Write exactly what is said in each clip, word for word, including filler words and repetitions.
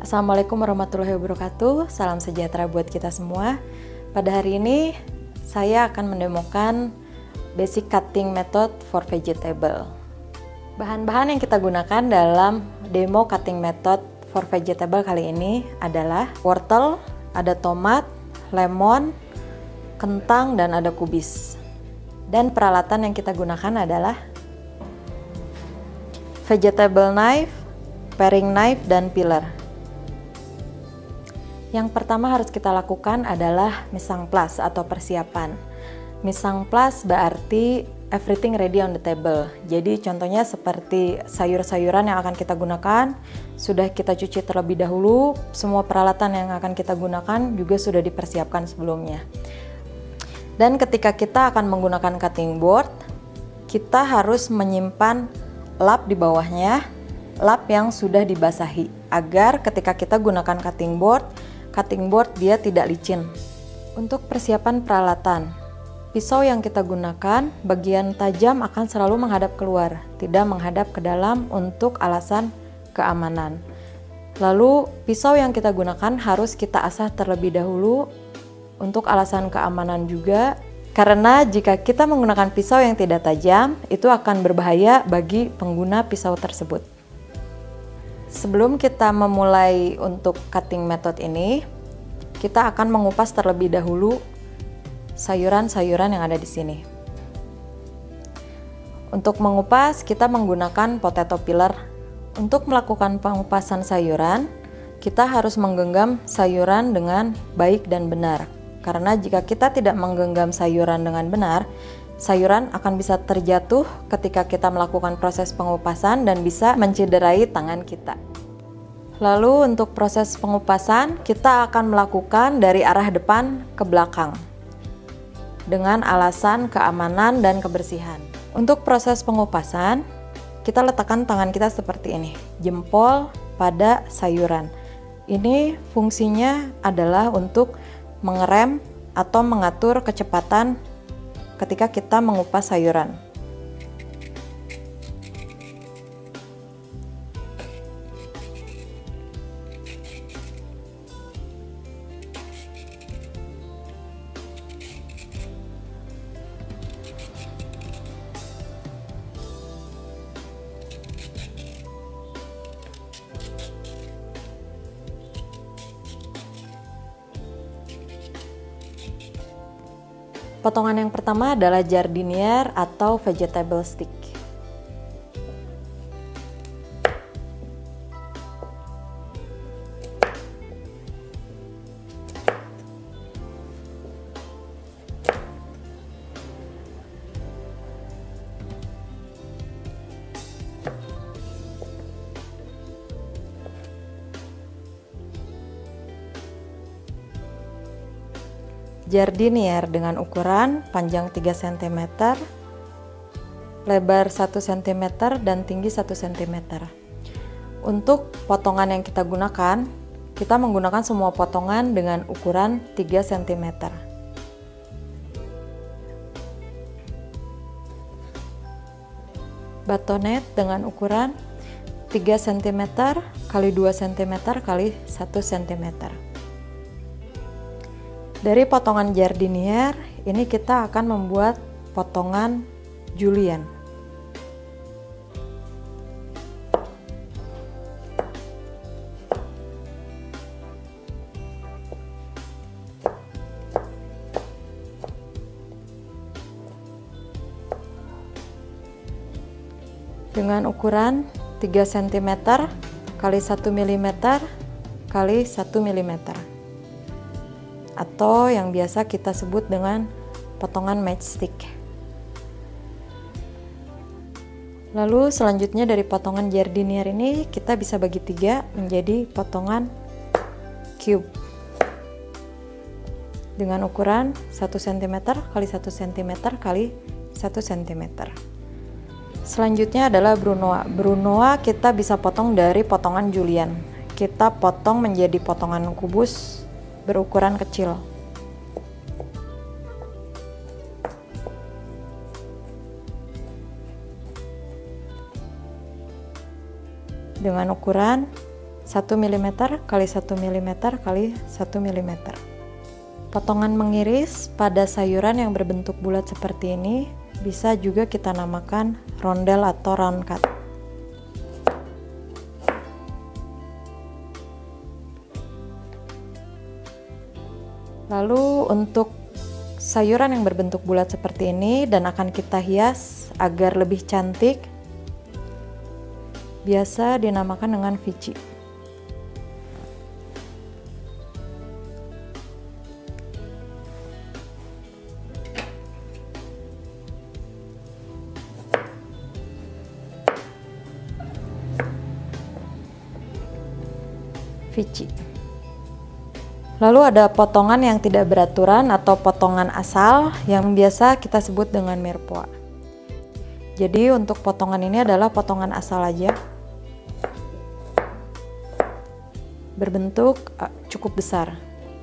Assalamualaikum warahmatullahi wabarakatuh. Salam sejahtera buat kita semua. Pada hari ini saya akan mendemokan basic cutting method for vegetable. Bahan-bahan yang kita gunakan dalam demo cutting method for vegetable kali ini adalah wortel, ada tomat, lemon, kentang, dan ada kubis. Dan peralatan yang kita gunakan adalah vegetable knife, paring knife, dan peeler. Yang pertama harus kita lakukan adalah mise en place atau persiapan. Mise en place berarti everything ready on the table. Jadi contohnya seperti sayur-sayuran yang akan kita gunakan sudah kita cuci terlebih dahulu. Semua peralatan yang akan kita gunakan juga sudah dipersiapkan sebelumnya. Dan ketika kita akan menggunakan cutting board, kita harus menyimpan lap di bawahnya, lap yang sudah dibasahi, agar ketika kita gunakan cutting board, cutting board dia tidak licin. Untuk persiapan peralatan, pisau yang kita gunakan bagian tajam akan selalu menghadap keluar, tidak menghadap ke dalam untuk alasan keamanan. Lalu pisau yang kita gunakan harus kita asah terlebih dahulu untuk alasan keamanan juga, karena jika kita menggunakan pisau yang tidak tajam, itu akan berbahaya bagi pengguna pisau tersebut. Sebelum kita memulai untuk cutting method ini, kita akan mengupas terlebih dahulu sayuran-sayuran yang ada di sini. Untuk mengupas, kita menggunakan potato peeler. Untuk melakukan pengupasan sayuran, kita harus menggenggam sayuran dengan baik dan benar. Karena jika kita tidak menggenggam sayuran dengan benar, sayuran akan bisa terjatuh ketika kita melakukan proses pengupasan dan bisa mencederai tangan kita. Lalu untuk proses pengupasan, kita akan melakukan dari arah depan ke belakang dengan alasan keamanan dan kebersihan. Untuk proses pengupasan, kita letakkan tangan kita seperti ini, jempol pada sayuran. Ini fungsinya adalah untuk mengerem atau mengatur kecepatan ketika kita mengupas sayuran. Potongan yang pertama adalah jardiniere atau vegetable stick. Jardiniere dengan ukuran panjang tiga sentimeter, lebar satu sentimeter, dan tinggi satu sentimeter. Untuk potongan yang kita gunakan, kita menggunakan semua potongan dengan ukuran tiga sentimeter. Batonet dengan ukuran tiga sentimeter kali dua sentimeter kali satu sentimeter. Dari potongan jardiniere ini kita akan membuat potongan julienne. Dengan ukuran tiga sentimeter kali satu milimeter kali satu milimeter. Atau yang biasa kita sebut dengan potongan matchstick. Lalu selanjutnya dari potongan jardiniere ini kita bisa bagi tiga menjadi potongan cube dengan ukuran satu sentimeter kali satu sentimeter kali satu sentimeter. Selanjutnya adalah brunoise. Brunoise kita bisa potong dari potongan julienne. Kita potong menjadi potongan kubus berukuran kecil. Dengan ukuran satu milimeter kali satu milimeter kali satu milimeter. Potongan mengiris pada sayuran yang berbentuk bulat seperti ini bisa juga kita namakan rondel atau round cut. Lalu untuk sayuran yang berbentuk bulat seperti ini dan akan kita hias agar lebih cantik, biasa dinamakan dengan vici. Vici. Lalu ada potongan yang tidak beraturan atau potongan asal yang biasa kita sebut dengan mirepoix. Jadi untuk potongan ini adalah potongan asal aja. Berbentuk cukup besar.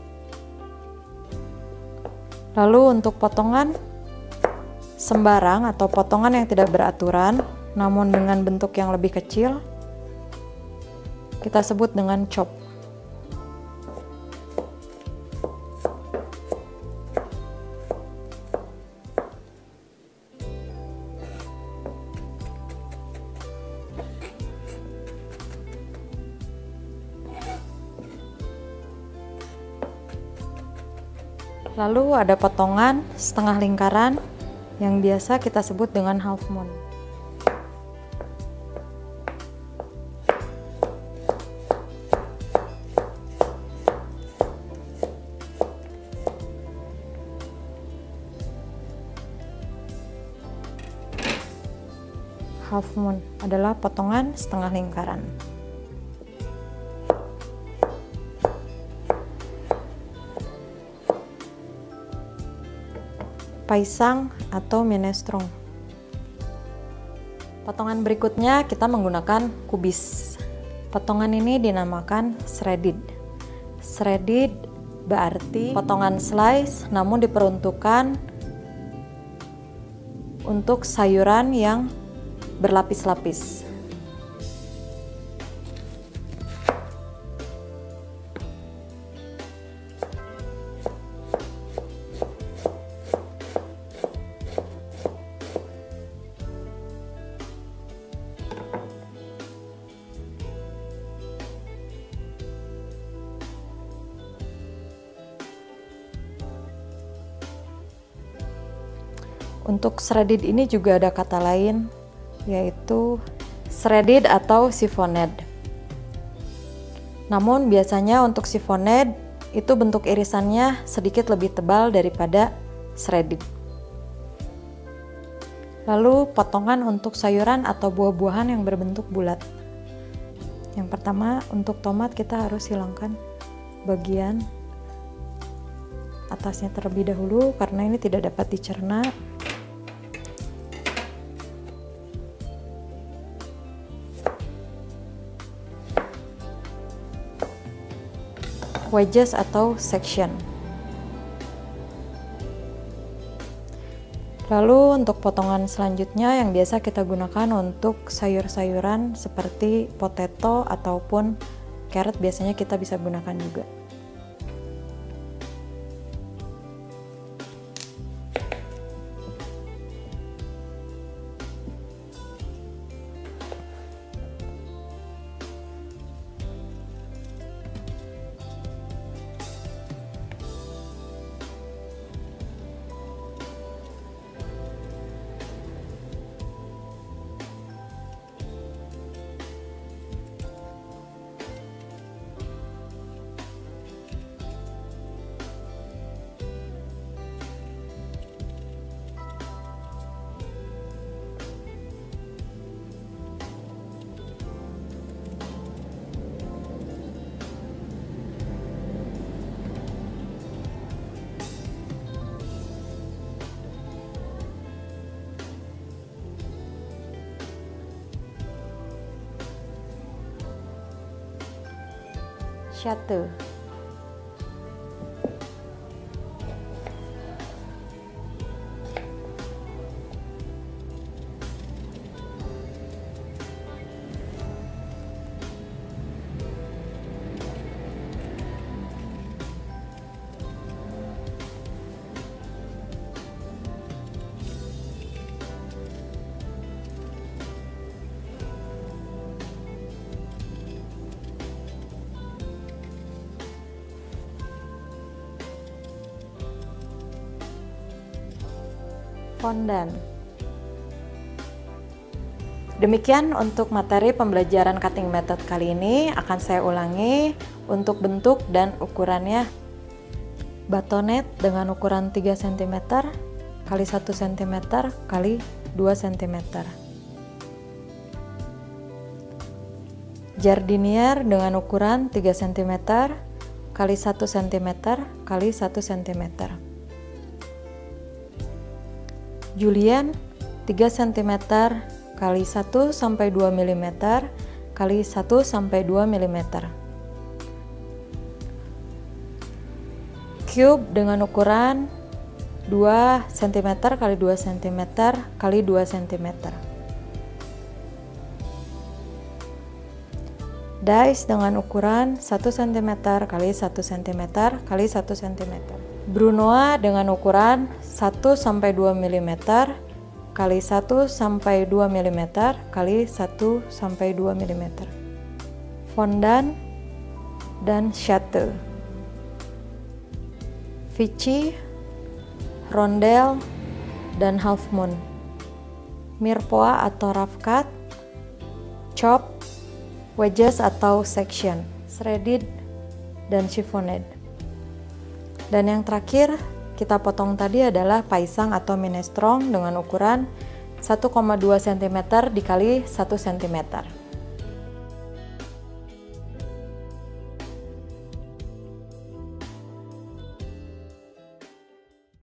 Lalu untuk potongan sembarang atau potongan yang tidak beraturan namun dengan bentuk yang lebih kecil, kita sebut dengan chop. Lalu ada potongan setengah lingkaran yang biasa kita sebut dengan half moon. Half moon adalah potongan setengah lingkaran. Paisang atau minestrone. Potongan berikutnya kita menggunakan kubis. Potongan ini dinamakan shredded. Shredded berarti potongan slice namun diperuntukkan untuk sayuran yang berlapis-lapis. Untuk shredded ini juga ada kata lain, yaitu shredded atau siphoned. Namun biasanya untuk siphoned itu bentuk irisannya sedikit lebih tebal daripada shredded. Lalu potongan untuk sayuran atau buah-buahan yang berbentuk bulat. Yang pertama untuk tomat kita harus hilangkan bagian atasnya terlebih dahulu karena ini tidak dapat dicerna. Wedges atau section. Lalu untuk potongan selanjutnya yang biasa kita gunakan untuk sayur-sayuran seperti potato ataupun carrot, biasanya kita bisa gunakan juga. Chateau. Fondant. Demikian untuk materi pembelajaran cutting method kali ini. Akan saya ulangi untuk bentuk dan ukurannya. Batonet dengan ukuran tiga sentimeter kali satu sentimeter kali dua sentimeter. Jardinier dengan ukuran tiga sentimeter kali satu sentimeter kali satu sentimeter. Julienne tiga sentimeter kali satu sampai dua milimeter kali satu sampai dua milimeter. Cube dengan ukuran dua sentimeter kali dua sentimeter kali dua sentimeter. Dice dengan ukuran satu sentimeter kali satu sentimeter kali satu sentimeter. Brunoise dengan ukuran satu sampai dua milimeter kali satu sampai dua milimeter kali satu sampai dua milimeter. Fondant dan Chateau. Vichy, Rondel, dan Half Moon. Mirepoix atau rough cut, chop, wedges atau section, shredded, dan chiffonade. Dan yang terakhir kita potong tadi adalah paisang atau minestrone dengan ukuran satu koma dua sentimeter dikali satu sentimeter.